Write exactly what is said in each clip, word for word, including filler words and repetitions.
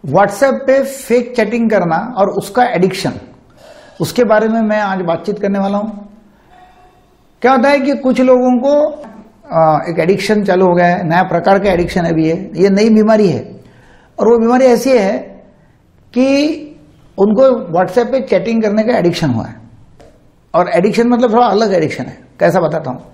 WhatsApp पे fake chatting करना और उसका एडिक्शन, उसके बारे में मैं आज बातचीत करने वाला हूं। क्या होता है कि कुछ लोगों को एक एडिक्शन चालू हो गया है, नया प्रकार का एडिक्शन अभी है, ये नई बीमारी है। और वो बीमारी ऐसी है कि उनको व्हाट्सएप पे चैटिंग करने का एडिक्शन हुआ है। और एडिक्शन मतलब थोड़ा अलग एडिक्शन है। कैसा बताता हूं।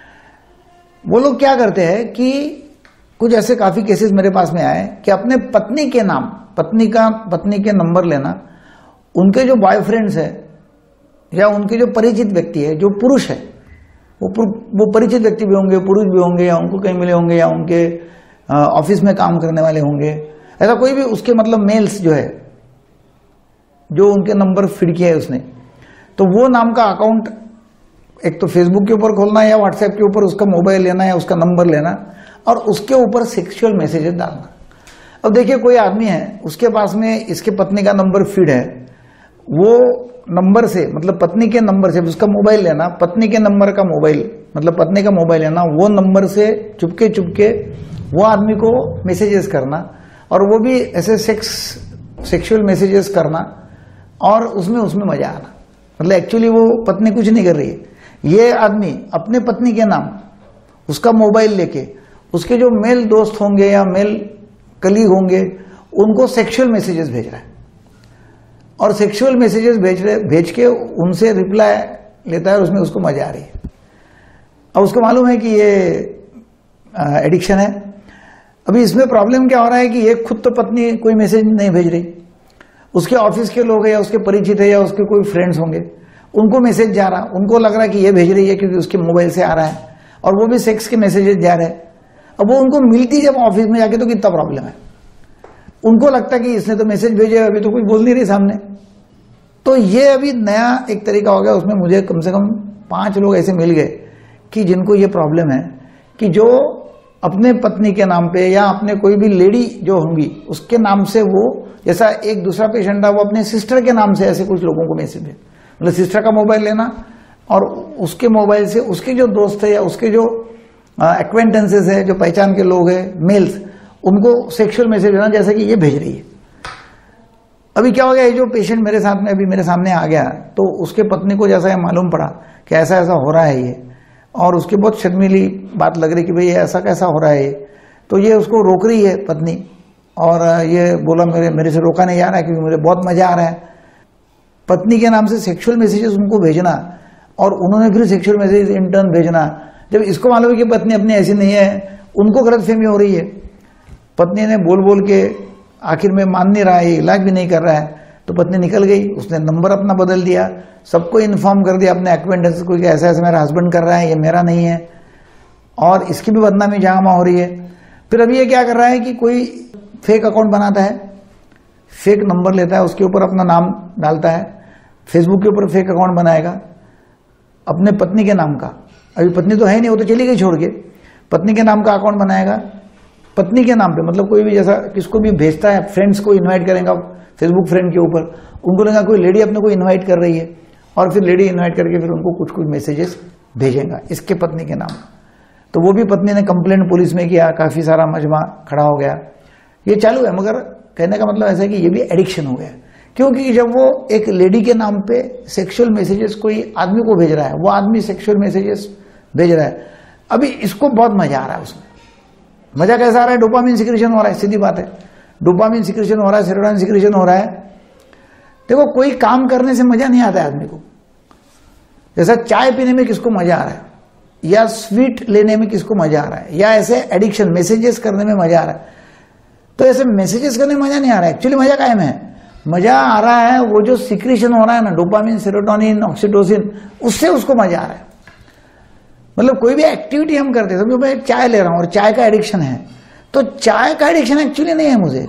वो लोग क्या करते हैं कि कुछ ऐसे काफी केसेस मेरे पास में आए कि अपने पत्नी के नाम, पत्नी का पत्नी के नंबर लेना, उनके जो बॉयफ्रेंड्स है या उनके जो परिचित व्यक्ति है, जो पुरुष है, वो वो परिचित व्यक्ति भी होंगे, पुरुष भी होंगे, या उनको कहीं मिले होंगे, या उनके ऑफिस में काम करने वाले होंगे, ऐसा कोई भी उसके मतलब मेल्स जो है, जो उनके नंबर फीड किया है उसने, तो वो नाम का अकाउंट एक तो फेसबुक के ऊपर खोलना या व्हाट्सएप के ऊपर उसका मोबाइल लेना या उसका नंबर लेना और उसके ऊपर सेक्सुअल मैसेजेस डालना। अब देखिए, कोई आदमी है, उसके पास में इसके पत्नी का नंबर फीड है, वो नंबर से मतलब पत्नी के नंबर से उसका मोबाइल लेना, पत्नी के नंबर का मोबाइल मतलब पत्नी का मोबाइल लेना, वो नंबर से चुपके चुपके वो आदमी को मैसेजेस करना, और वो भी ऐसे सेक्स सेक्सुअल मैसेजेस करना, और उसमें उसमें मजा आना। मतलब एक्चुअली वो पत्नी कुछ नहीं कर रही है, ये आदमी अपने पत्नी के नाम उसका मोबाइल लेके उसके जो मेल दोस्त होंगे या मेल कलीग होंगे उनको सेक्सुअल मैसेजेस भेज रहा है, और सेक्सुअल मैसेजेस भेज रहे भेज के उनसे रिप्लाई लेता है, और उसमें उसको मजा आ रही है। अब उसको मालूम है कि ये एडिक्शन है। अभी इसमें प्रॉब्लम क्या हो रहा है कि ये खुद तो पत्नी कोई मैसेज नहीं भेज रही, उसके ऑफिस के लोग हैं या उसके परिचित है या उसके कोई फ्रेंड्स होंगे, उनको मैसेज जा रहा, उनको लग रहा है कि ये भेज रही है क्योंकि उसके मोबाइल से आ रहा है, और वो भी सेक्स के मैसेजेस जा रहे हैं। अब वो उनको मिलती जब ऑफिस में जाके तो कितना प्रॉब्लम है, उनको लगता है कि इसने तो मैसेज भेजे, अभी तो कोई बोल नहीं रही सामने। तो ये अभी नया एक तरीका हो गया। उसमें मुझे कम से कम पांच लोग ऐसे मिल गए कि जिनको ये प्रॉब्लम है कि जो अपने पत्नी के नाम पे या अपने कोई भी लेडी जो होंगी उसके नाम से, वो जैसा एक दूसरा पेशेंट था, वो अपने सिस्टर के नाम से ऐसे कुछ लोगों को मैसेज भेज, मतलब सिस्टर का मोबाइल लेना और उसके मोबाइल से उसके जो दोस्त है या उसके जो एक्वेंटेंसेस है, जो पहचान के लोग हैं, मेल्स, उनको सेक्सुअल मैसेज भेजना जैसा कि ये भेज रही है। अभी क्या हो गया, ये जो पेशेंट मेरे साथ में अभी मेरे सामने आ गया, तो उसके पत्नी को जैसा ये मालूम पड़ा कि ऐसा ऐसा हो रहा है ये, और उसकी बहुत शर्मीली बात लग रही कि भाई ऐसा कैसा हो रहा है ये, तो ये उसको रोक रही है पत्नी, और ये बोला मेरे मेरे से रोका नहीं जा रहा है क्योंकि मुझे बहुत मजा आ रहा है। पत्नी के नाम से सेक्सुअल मैसेजेस उनको भेजना, और उन्होंने फिर सेक्सुअल मैसेज इन टर्न भेजना। जब इसको मालूम है कि पत्नी अपनी ऐसी नहीं है, उनको गलतफहमी हो रही है, पत्नी ने बोल बोल के आखिर में मान नहीं रहा है, इलाज भी नहीं कर रहा है, तो पत्नी निकल गई, उसने नंबर अपना बदल दिया, सबको इन्फॉर्म कर दिया अपने एक्वेंटेंस को कि ऐसा ऐसा मेरा हस्बैंड कर रहा है, ये मेरा नहीं है, और इसकी भी बदनामी जहां हो रही है। फिर अभी ये क्या कर रहा है कि कोई फेक अकाउंट बनाता है, फेक नंबर लेता है, उसके ऊपर अपना नाम डालता है, फेसबुक के ऊपर फेक अकाउंट बनाएगा अपने पत्नी के नाम का। अभी पत्नी तो है नहीं, वो तो चली गई छोड़ के, पत्नी के नाम का अकाउंट बनाएगा, पत्नी के नाम पे, मतलब कोई भी जैसा किसको भी भेजता है, फ्रेंड्स को इनवाइट करेगा फेसबुक फ्रेंड के ऊपर, उनको लगेगा कोई लेडी अपने को इनवाइट कर रही है, और फिर लेडी इनवाइट करके फिर उनको कुछ कुछ मैसेजेस भेजेगा इसके पत्नी के नाम। तो वो भी पत्नी ने कंप्लेंट पुलिस में किया, काफी सारा मजमा खड़ा हो गया, ये चालू है। मगर कहने का मतलब ऐसा है कि ये भी एडिक्शन हो गया, क्योंकि जब वो एक लेडी के नाम पे सेक्सुअल मैसेजेस कोई आदमी को भेज रहा है, वो आदमी सेक्सुअल मैसेजेस भेज रहा है, अभी इसको बहुत मजा आ रहा है। उसमें मजा कैसा आ रहा है, डोपामिन सिक्रेशन हो रहा है, सीधी बात है, डोपामिन सिक्रेशन हो रहा है, सेरोटोनिन सिक्रेशन हो रहा है। देखो, कोई काम करने से मजा नहीं आता है आदमी को, जैसा चाय पीने में किसको मजा आ रहा है, या स्वीट लेने में किसको मजा आ रहा है, या ऐसे एडिक्शन मैसेजेस करने में मजा आ रहा है, तो ऐसे मैसेजेस करने में मजा नहीं आ रहा है। एक्चुअली मजा कायम है, मजा आ रहा है वो जो सिक्रेशन हो रहा है ना, डोपामिन, सेरोटोनिन, ऑक्सीटोसिन, उससे उसको मजा आ रहा है। मतलब कोई भी एक्टिविटी हम करते हैं, समझो मैं चाय ले रहा हूं और चाय का एडिक्शन है, तो चाय का एडिक्शन एक्चुअली नहीं है मुझे,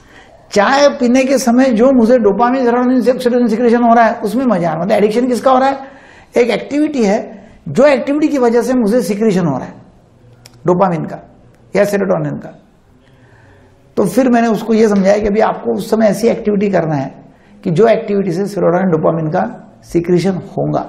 चाय पीने के समय जो मुझे डोपामिन, सेरोटोनिन, ऑक्सीटोसिन सिक्रेशन हो रहा है उसमें मजा आ रहा है। मतलब एडिक्शन किसका हो रहा है, एक एक्टिविटी है, जो एक्टिविटी की वजह से मुझे सिक्रेशन हो रहा है डोपामिन का या सेरोटोनिन का। तो फिर मैंने उसको ये समझाया कि अभी आपको उस समय ऐसी एक्टिविटी करना है कि जो एक्टिविटी से सेरोटोनिन, डोपामिन का सिक्रेशन होगा।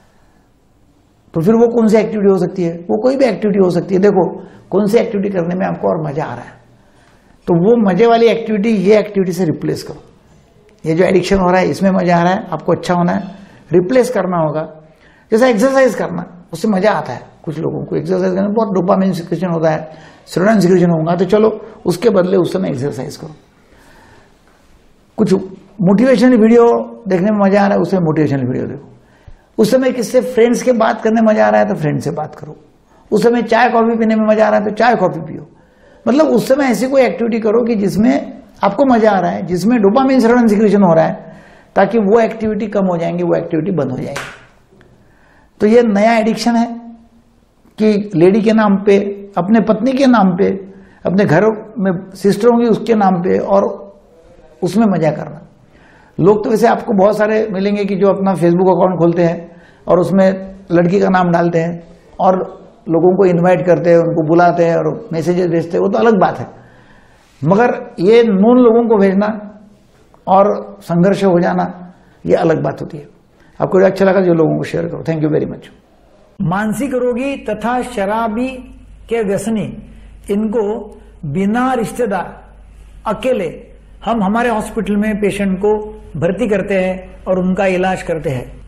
तो फिर वो कौन सी एक्टिविटी हो सकती है, वो कोई भी एक्टिविटी हो सकती है। देखो कौन सी एक्टिविटी करने में आपको और मजा आ रहा है, तो वो मजे वाली एक्टिविटी ये एक्टिविटी से रिप्लेस करो। ये जो एडिक्शन हो रहा है इसमें मजा आ रहा है, आपको अच्छा होना है, रिप्लेस करना होगा। जैसा एक्सरसाइज करना, उससे मजा आता है। कुछ लोगों को एक्सरसाइज करने में बहुत डोपामिन सिक्रेशन होता है, सेरोटोनिन सिक्रेशन होगा, तो चलो उसके बदले उस समय एक्सरसाइज करो। कुछ मोटिवेशनल वीडियो देखने में मजा आ रहा है, उसमें मोटिवेशनल वीडियो देखो। उस समय किससे फ्रेंड्स के बात करने में मजा आ रहा है तो फ्रेंड से बात करो। उस समय चाय कॉफी पीने में मजा आ रहा है तो चाय कॉफी पियो। मतलब उस समय ऐसी कोई एक्टिविटी करो कि जिसमें आपको मजा आ रहा है, जिसमें डोपामिन सेरोटोनिन सिक्रेशन हो रहा है, ताकि वो एक्टिविटी कम हो जाएंगी, वो एक्टिविटी बंद हो जाएगी। तो ये नया एडिक्शन है कि लेडी के नाम पे, अपने पत्नी के नाम पे, अपने घर में सिस्टर होंगी उसके नाम पे, और उसमें मजा करना। लोग तो वैसे आपको बहुत सारे मिलेंगे कि जो अपना फेसबुक अकाउंट खोलते हैं और उसमें लड़की का नाम डालते हैं और लोगों को इनवाइट करते हैं, उनको बुलाते हैं और मैसेजेस भेजते हैं, वो तो अलग बात है। मगर ये नॉन लोगों को भेजना और संघर्ष हो जाना, ये अलग बात होती है। आपको अच्छा लगा जो लोगों को शेयर करो। Thank you very much. मानसिक रोगी तथा शराबी के व्यसनी, इनको बिना रिश्तेदार अकेले हम हमारे हॉस्पिटल में पेशेंट को भर्ती करते हैं और उनका इलाज करते हैं।